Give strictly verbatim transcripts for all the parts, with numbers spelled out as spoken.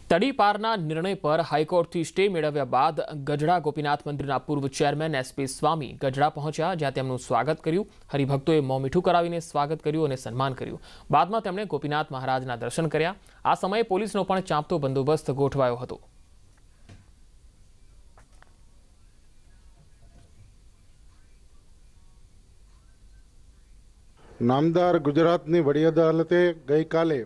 તડીપારના નિર્ણય પર હાઈકોર્ટથી સ્ટે મેળવ્યા બાદ ગઢડા ગોપીનાથ મંદિરના પૂર્વ ચેરમેન એસપી સ્વામી ગઢડા પહોંચ્યા, જ્યાં તેમનું સ્વાગત કર્યું। હરિભક્તોએ મોં મીઠું કરાવીને સ્વાગત કર્યું અને સન્માન કર્યું। બાદમાં તેમણે ગોપીનાથ મહારાજના દર્શન કર્યા। આ સમયે પોલીસનો પણ ચાંપતો બંદોબસ્ત ગોઠવાયો હતો। નામદાર ગુજરાતની વડી અદાલતે ગઈકાલે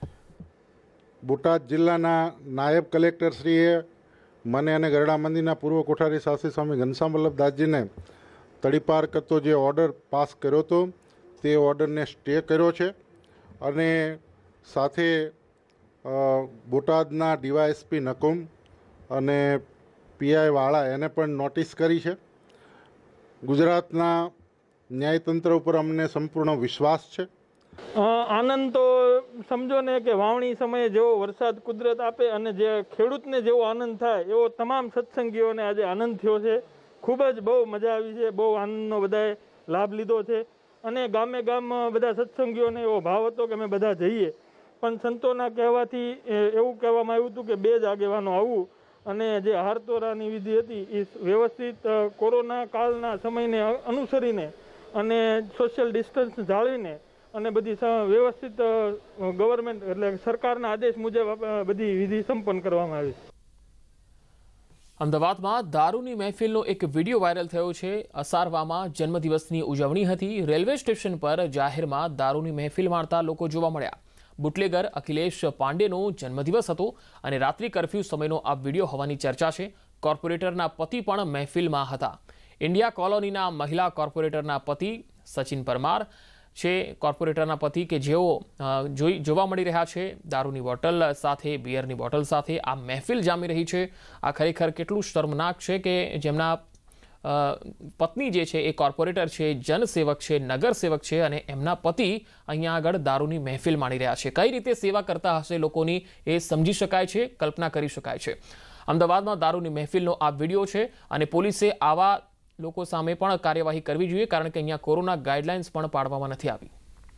બોટાદ જિલ્લાના નાયબ કલેક્ટરશ્રીએ મને અને ગરડા મંદિરના પૂર્વ કોઠારી શાસ્ત્રી સ્વામી ઘનશ્યામ વલ્લભદાસજીને તડીપાર કરતો જે ઓર્ડર પાસ કર્યો હતો તે ઓર્ડરને સ્ટે કર્યો છે અને સાથે બોટાદના ડીવાયએસપી નકુમ અને પીઆઈ વાળા એને પણ નોટિસ કરી છે। ગુજરાતના ન્યાયતંત્ર ઉપર અમને સંપૂર્ણ વિશ્વાસ છે। આનંદ તો સમજો ને કે વાવણી સમયે જેવો વરસાદ કુદરત આપે અને જે ખેડૂતને જેવો આનંદ થાય એવો તમામ સત્સંગીઓને આજે આનંદ થયો છે। ખૂબ જ બહુ મજા આવી છે, બહુ આનંદનો બધાએ લાભ લીધો છે અને ગામે ગામ બધા સત્સંગીઓને એવો ભાવ હતો કે અમે બધા જઈએ, પણ સંતોના કહેવાથી એવું કહેવામાં આવ્યું હતું કે બે જ આગેવાનો આવવું અને જે હારતોરાની વિધિ હતી એ વ્યવસ્થિત કોરોના કાળના સમયને અનુસરીને અને સોશિયલ ડિસ્ટન્સ જાળવીને અને બધી વ્યવસ્થિત ગવર્મેન્ટ એટલે સરકારના આદેશ મુજબ બધી વિધિ સંપન્ન કરવામાં આવી છે। અમદાવાદમાં દારૂની મહેફિલનો એક વિડીયો વાયરલ થયો છે। અસારવામાં જન્મદિવસની ઉજવણી હતી। રેલવે સ્ટેશન પર જાહેરમાં દારૂની મહેફિલ માણતા લોકો જોવા મળ્યા। બુટલેગર અખિલેશ પાંડેનો જન્મદિવસ હતો અને રાત્રિ કર્ફ્યુ સમયનો આ વિડીયો હોવાની ચર્ચા છે। કોર્પોરેટરના પતિ પણ મહેફિલમાં હતા। ઇન્ડિયા કોલોનીના મહિલા કોર્પોરેટરના પતિ સચિન પરમાર છે કોર્પોરેટરના પતિ કે જેઓ જોઈ જોવા મળી રહ્યા છે દારૂની બોટલ સાથે, બિયરની બોટલ સાથે આ મહેફિલ જામી રહી છે। આ ખરેખર કેટલું શર્મનાક છે કે જેમના પત્ની જે છે એ કોર્પોરેટર છે, જનસેવક છે, નગરસેવક છે અને એમના પતિ અહીંયા આગળ દારૂની મહેફિલ માણી રહ્યા છે। કઈ રીતે સેવા કરતા હશે લોકોની એ સમજી શકાય છે, કલ્પના કરી શકાય છે। અમદાવાદમાં દારૂની મહેફિલનો આ વિડીયો છે અને પોલીસે આવા લોકો સામે પણ કાર્યવાહી કરવી જોઈએ, કારણ કે અહીંયા કોરોના ગાઈડલાઇન્સ પણ પાડવામાં નથી આવી।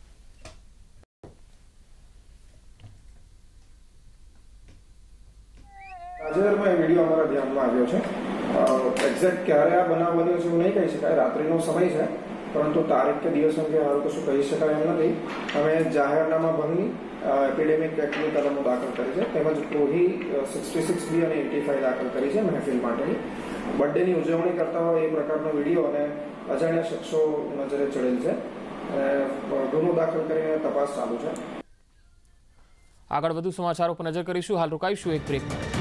તાજેતરમાં એ વિડીયો અમારા ધ્યાનમાં આવ્યો છે। એક્ઝેક્ટ ક્યારે આ બનાવ બન્યો છે એવું નહીં કહી શકાય, રાત્રિનો સમય છે, પરંતુ તારીખ કે દિવસ અંગે હાલ કશું કહી શકાય એમ નથી। અમે જાહેરનામા ભંગની એપિડેમિક એક્ટની કલમો દાખલ કરી છે, તેમજ ક્રોહી સિક્સટી સિક્સ બી અને એટી ફાઈવ દાખલ કરી છે મહેફિલ માટેની। બર્થડેની ઉજવણી કરતા હોય એ પ્રકારનો વિડીયો અને અજાણ્યા શખ્સો નજરે ચડેલ છે અને ગુનો દાખલ કરીને તપાસ ચાલુ છે। આગળ વધુ સમાચારો પર નજર કરીશું, હાલ રોકાઈશું એક બ્રેક માટે।